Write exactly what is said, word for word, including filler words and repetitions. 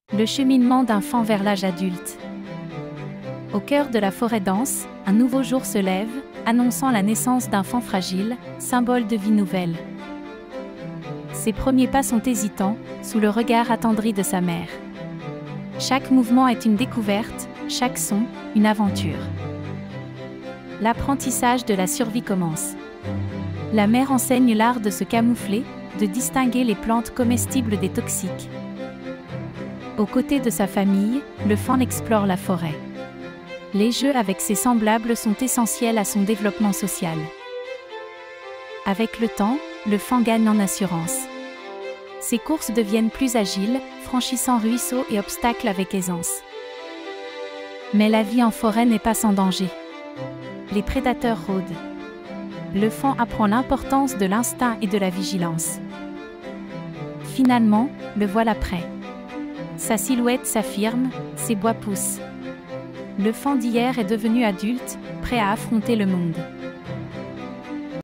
Le cheminement d'un fan vers l'âge adulte. Au cœur de la forêt dense, un nouveau jour se lève, annonçant la naissance d'un fan fragile, symbole de vie nouvelle. Ses premiers pas sont hésitants, sous le regard attendri de sa mère. Chaque mouvement est une découverte, chaque son, une aventure. L'apprentissage de la survie commence. La mère enseigne l'art de se camoufler, de distinguer les plantes comestibles des toxiques. Aux côtés de sa famille, le fan explore la forêt. Les jeux avec ses semblables sont essentiels à son développement social. Avec le temps, le fan gagne en assurance. Ses courses deviennent plus agiles, franchissant ruisseaux et obstacles avec aisance. Mais la vie en forêt n'est pas sans danger. Les prédateurs rôdent. Le fan apprend l'importance de l'instinct et de la vigilance. Finalement, le voilà prêt. Sa silhouette s'affirme, ses bois poussent. Le fan d'hier est devenu adulte, prêt à affronter le monde.